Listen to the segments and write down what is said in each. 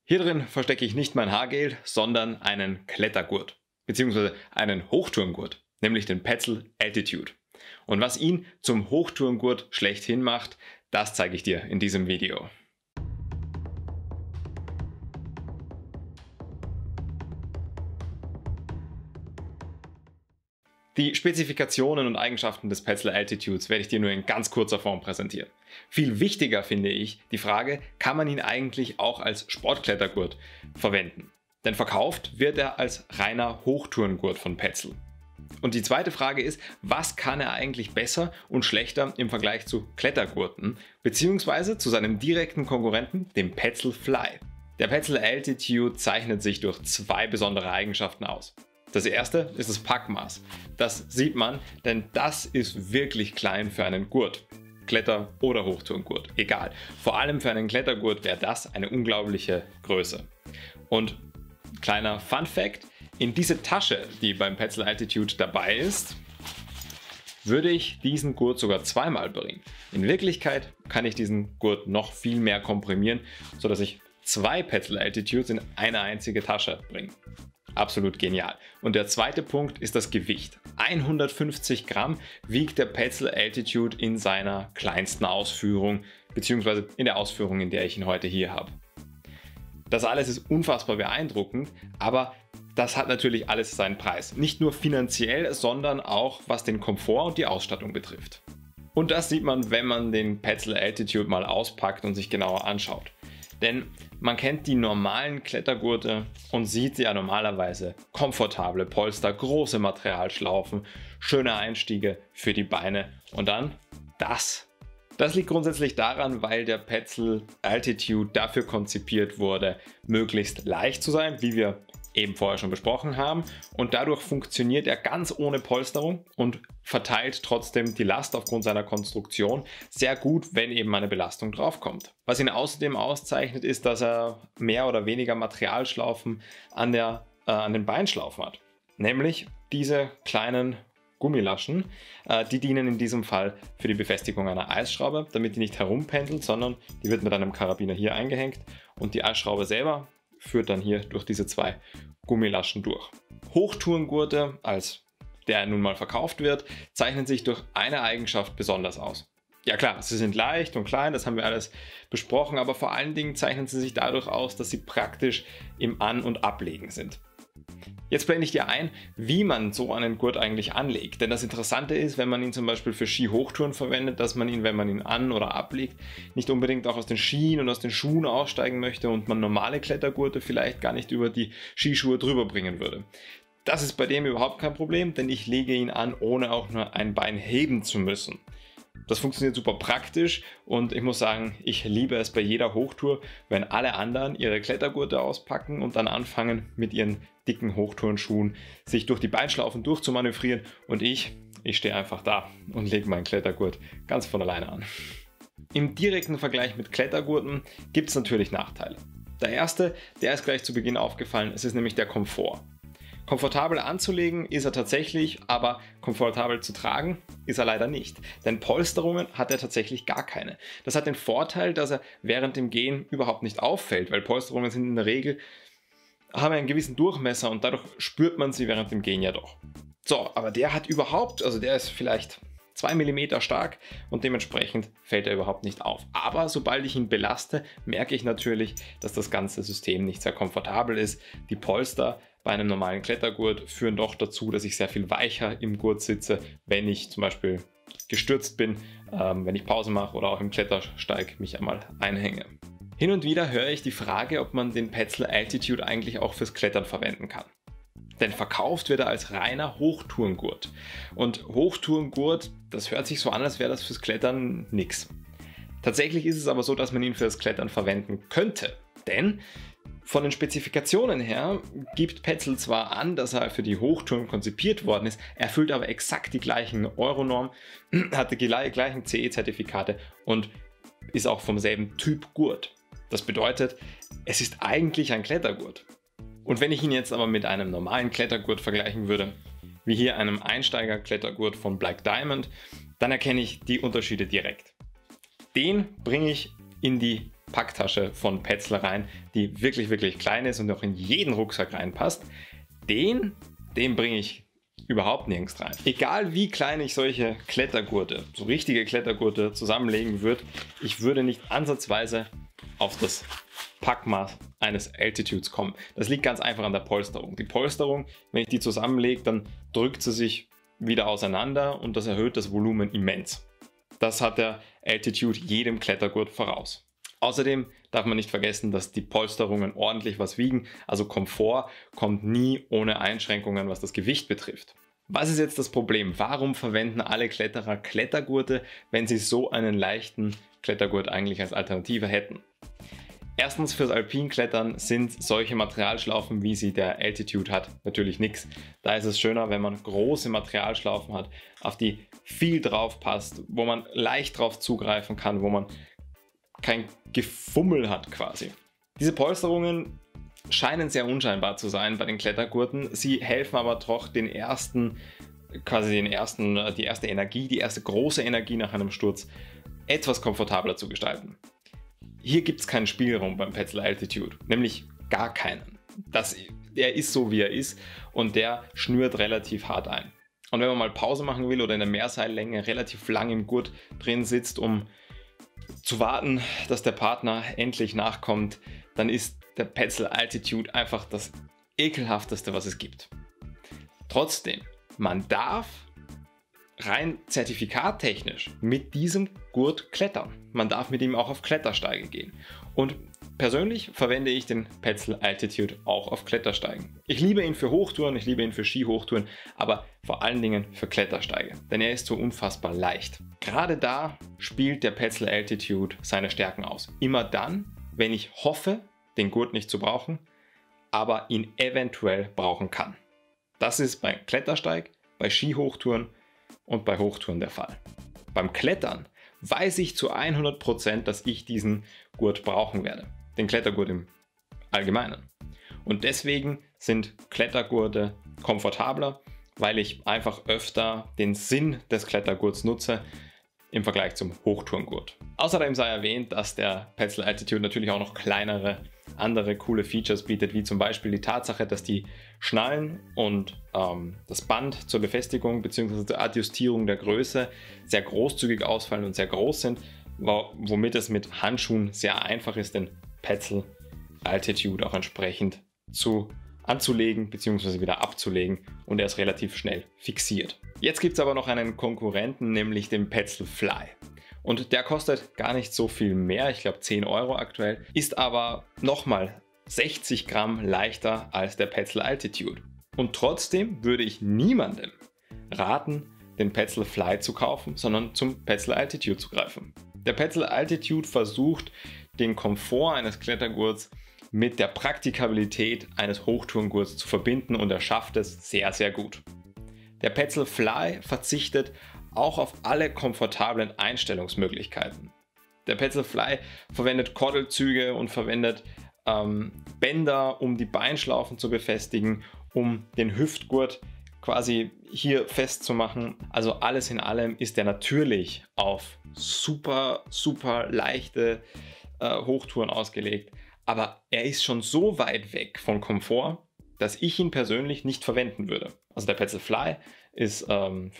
Hier drin verstecke ich nicht mein Haargel, sondern einen Klettergurt, beziehungsweise einen Hochtourengurt, nämlich den Petzl Altitude. Und was ihn zum Hochtourengurt schlechthin macht, das zeige ich dir in diesem Video. Die Spezifikationen und Eigenschaften des Petzl Altitudes werde ich dir nur in ganz kurzer Form präsentieren. Viel wichtiger finde ich die Frage, kann man ihn eigentlich auch als Sportklettergurt verwenden? Denn verkauft wird er als reiner Hochtourengurt von Petzl. Und die zweite Frage ist, was kann er eigentlich besser und schlechter im Vergleich zu Klettergurten, beziehungsweise zu seinem direkten Konkurrenten, dem Petzl Fly. Der Petzl Altitude zeichnet sich durch zwei besondere Eigenschaften aus. Das erste ist das Packmaß. Das sieht man, denn das ist wirklich klein für einen Gurt. Kletter- oder Hochtourengurt, egal. Vor allem für einen Klettergurt wäre das eine unglaubliche Größe. Und kleiner Fun Fact, in diese Tasche, die beim Petzl Altitude dabei ist, würde ich diesen Gurt sogar zweimal bringen. In Wirklichkeit kann ich diesen Gurt noch viel mehr komprimieren, sodass ich zwei Petzl Altitudes in eine einzige Tasche bringe. Absolut genial. Und der zweite Punkt ist das Gewicht. 150 Gramm wiegt der Petzl Altitude in seiner kleinsten Ausführung, beziehungsweise in der Ausführung, in der ich ihn heute hier habe. Das alles ist unfassbar beeindruckend, aber das hat natürlich alles seinen Preis. Nicht nur finanziell, sondern auch was den Komfort und die Ausstattung betrifft. Und das sieht man, wenn man den Petzl Altitude mal auspackt und sich genauer anschaut. Denn man kennt die normalen Klettergurte und sieht ja normalerweise komfortable Polster, große Materialschlaufen, schöne Einstiege für die Beine und dann das. Das liegt grundsätzlich daran, weil der Petzl Altitude dafür konzipiert wurde, möglichst leicht zu sein, wie wir eben vorher schon besprochen haben, und dadurch funktioniert er ganz ohne Polsterung und verteilt trotzdem die Last aufgrund seiner Konstruktion sehr gut, wenn eben eine Belastung draufkommt. Was ihn außerdem auszeichnet, ist, dass er mehr oder weniger Materialschlaufen an den Beinschlaufen hat. Nämlich diese kleinen Gummilaschen, die dienen in diesem Fall für die Befestigung einer Eisschraube, damit die nicht herumpendelt, sondern die wird mit einem Karabiner hier eingehängt und die Eisschraube selber führt dann hier durch diese zwei Gummilaschen durch. Hochtourengurte, als der nun mal verkauft wird, zeichnen sich durch eine Eigenschaft besonders aus. Ja klar, sie sind leicht und klein, das haben wir alles besprochen, aber vor allen Dingen zeichnen sie sich dadurch aus, dass sie praktisch im An- und Ablegen sind. Jetzt blende ich dir ein, wie man so einen Gurt eigentlich anlegt. Denn das Interessante ist, wenn man ihn zum Beispiel für Ski-Hochtouren verwendet, dass man ihn, wenn man ihn an- oder ablegt, nicht unbedingt auch aus den Skien und aus den Schuhen aussteigen möchte und man normale Klettergurte vielleicht gar nicht über die Skischuhe drüber bringen würde. Das ist bei dem überhaupt kein Problem, denn ich lege ihn an, ohne auch nur ein Bein heben zu müssen. Das funktioniert super praktisch und ich muss sagen, ich liebe es bei jeder Hochtour, wenn alle anderen ihre Klettergurte auspacken und dann anfangen mit ihren dicken Hochtourenschuhen sich durch die Beinschlaufen durchzumanövrieren und ich stehe einfach da und lege meinen Klettergurt ganz von alleine an. Im direkten Vergleich mit Klettergurten gibt es natürlich Nachteile. Der erste, der ist gleich zu Beginn aufgefallen, es ist nämlich der Komfort. Komfortabel anzulegen ist er tatsächlich, aber komfortabel zu tragen ist er leider nicht. Denn Polsterungen hat er tatsächlich gar keine. Das hat den Vorteil, dass er während dem Gehen überhaupt nicht auffällt, weil Polsterungen sind in der Regel, haben einen gewissen Durchmesser und dadurch spürt man sie während dem Gehen ja doch. So, aber der hat überhaupt, also der ist vielleicht 2 mm stark und dementsprechend fällt er überhaupt nicht auf. Aber sobald ich ihn belaste, merke ich natürlich, dass das ganze System nicht sehr komfortabel ist. Die Polster bei einem normalen Klettergurt führen doch dazu, dass ich sehr viel weicher im Gurt sitze, wenn ich zum Beispiel gestürzt bin, wenn ich Pause mache oder auch im Klettersteig mich einmal einhänge. Hin und wieder höre ich die Frage, ob man den Petzl Altitude eigentlich auch fürs Klettern verwenden kann. Denn verkauft wird er als reiner Hochtourengurt. Und Hochtourengurt, das hört sich so an, als wäre das fürs Klettern nix. Tatsächlich ist es aber so, dass man ihn fürs Klettern verwenden könnte. Denn von den Spezifikationen her gibt Petzl zwar an, dass er für die Hochtouren konzipiert worden ist, erfüllt aber exakt die gleichen Euronorm, hat die gleichen CE-Zertifikate und ist auch vom selben Typ Gurt. Das bedeutet, es ist eigentlich ein Klettergurt. Und wenn ich ihn jetzt aber mit einem normalen Klettergurt vergleichen würde, wie hier einem Einsteiger-Klettergurt von Black Diamond, dann erkenne ich die Unterschiede direkt. Den bringe ich in die Packtasche von Petzl rein, die wirklich, wirklich klein ist und auch in jeden Rucksack reinpasst. Den bringe ich überhaupt nirgends rein. Egal wie klein ich solche Klettergurte, so richtige Klettergurte zusammenlegen würde, ich würde nicht ansatzweise auf das Packmaß eines Altitudes kommen. Das liegt ganz einfach an der Polsterung. Die Polsterung, wenn ich die zusammenlege, dann drückt sie sich wieder auseinander und das erhöht das Volumen immens. Das hat der Altitude jedem Klettergurt voraus. Außerdem darf man nicht vergessen, dass die Polsterungen ordentlich was wiegen, also Komfort kommt nie ohne Einschränkungen, was das Gewicht betrifft. Was ist jetzt das Problem? Warum verwenden alle Kletterer Klettergurte, wenn sie so einen leichten Klettergurt eigentlich als Alternative hätten? Erstens, fürs Alpinklettern sind solche Materialschlaufen, wie sie der Altitude hat, natürlich nichts. Da ist es schöner, wenn man große Materialschlaufen hat, auf die viel drauf passt, wo man leicht drauf zugreifen kann, wo man kein Gefummel hat quasi. Diese Polsterungen scheinen sehr unscheinbar zu sein bei den Klettergurten. Sie helfen aber doch die erste Energie, die erste große Energie nach einem Sturz etwas komfortabler zu gestalten. Hier gibt es keinen Spielraum beim Petzl Altitude, nämlich gar keinen. Er ist so, wie er ist und der schnürt relativ hart ein. Und wenn man mal Pause machen will oder in der Mehrseillänge relativ lang im Gurt drin sitzt, um zu warten, dass der Partner endlich nachkommt, dann ist der Petzl Altitude einfach das ekelhafteste, was es gibt. Trotzdem, man darf rein zertifikattechnisch mit diesem Gurt klettern. Man darf mit ihm auch auf Klettersteige gehen. Und persönlich verwende ich den Petzl Altitude auch auf Klettersteigen. Ich liebe ihn für Hochtouren, ich liebe ihn für Skihochtouren, aber vor allen Dingen für Klettersteige, denn er ist so unfassbar leicht. Gerade da spielt der Petzl Altitude seine Stärken aus. Immer dann, wenn ich hoffe, den Gurt nicht zu brauchen, aber ihn eventuell brauchen kann. Das ist bei Klettersteig, bei Skihochtouren und bei Hochtouren der Fall. Beim Klettern weiß ich zu 100%, dass ich diesen Gurt brauchen werde. Den Klettergurt im Allgemeinen. Und deswegen sind Klettergurte komfortabler, weil ich einfach öfter den Sinn des Klettergurts nutze im Vergleich zum Hochtourengurt. Außerdem sei erwähnt, dass der Petzl Altitude natürlich auch noch kleinere, andere coole Features bietet, wie zum Beispiel die Tatsache, dass die Schnallen und das Band zur Befestigung bzw. zur Adjustierung der Größe sehr großzügig ausfallen und sehr groß sind, womit es mit Handschuhen sehr einfach ist, den Petzl Altitude auch entsprechend anzulegen bzw. wieder abzulegen und er ist relativ schnell fixiert. Jetzt gibt es aber noch einen Konkurrenten, nämlich den Petzl Fly. Und der kostet gar nicht so viel mehr, ich glaube 10 Euro aktuell, ist aber nochmal 60 Gramm leichter als der Petzl Altitude. Und trotzdem würde ich niemandem raten, den Petzl Fly zu kaufen, sondern zum Petzl Altitude zu greifen. Der Petzl Altitude versucht, den Komfort eines Klettergurts mit der Praktikabilität eines Hochtourengurts zu verbinden und er schafft es sehr, sehr gut. Der Petzl Fly verzichtet auch auf alle komfortablen Einstellungsmöglichkeiten. Der Petzl Fly verwendet Kordelzüge und verwendet Bänder, um die Beinschlaufen zu befestigen, um den Hüftgurt quasi hier festzumachen. Also alles in allem ist er natürlich auf super, super leichte Hochtouren ausgelegt. Aber er ist schon so weit weg von Komfort, dass ich ihn persönlich nicht verwenden würde. Also der Petzl Fly ist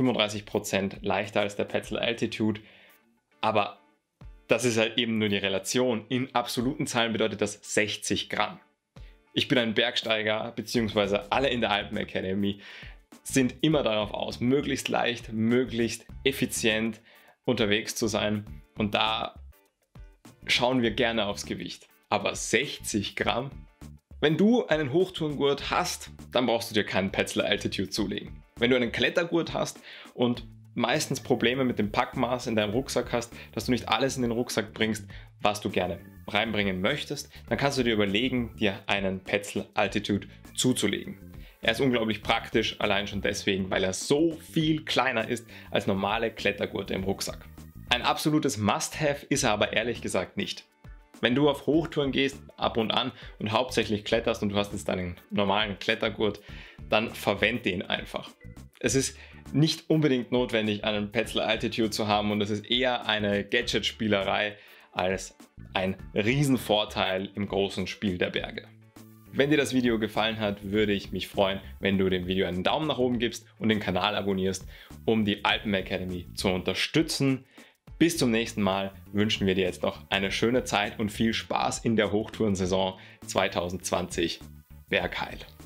35% leichter als der Petzl Altitude, aber das ist halt eben nur die Relation. In absoluten Zahlen bedeutet das 60 Gramm. Ich bin ein Bergsteiger, beziehungsweise alle in der Alpen Academy sind immer darauf aus, möglichst leicht, möglichst effizient unterwegs zu sein und da schauen wir gerne aufs Gewicht. Aber 60 Gramm? Wenn du einen Hochtourengurt hast, dann brauchst du dir keinen Petzl Altitude zulegen. Wenn du einen Klettergurt hast und meistens Probleme mit dem Packmaß in deinem Rucksack hast, dass du nicht alles in den Rucksack bringst, was du gerne reinbringen möchtest, dann kannst du dir überlegen, dir einen Petzl Altitude zuzulegen. Er ist unglaublich praktisch, allein schon deswegen, weil er so viel kleiner ist als normale Klettergurte im Rucksack. Ein absolutes Must-Have ist er aber ehrlich gesagt nicht. Wenn du auf Hochtouren gehst, ab und an und hauptsächlich kletterst und du hast jetzt deinen normalen Klettergurt, dann verwende ihn einfach. Es ist nicht unbedingt notwendig, einen Petzl Altitude zu haben und es ist eher eine Gadget-Spielerei, als ein Riesenvorteil im großen Spiel der Berge. Wenn dir das Video gefallen hat, würde ich mich freuen, wenn du dem Video einen Daumen nach oben gibst und den Kanal abonnierst, um die Alpenberg Academy zu unterstützen. Bis zum nächsten Mal wünschen wir dir jetzt noch eine schöne Zeit und viel Spaß in der Hochtourensaison 2020. Bergheil.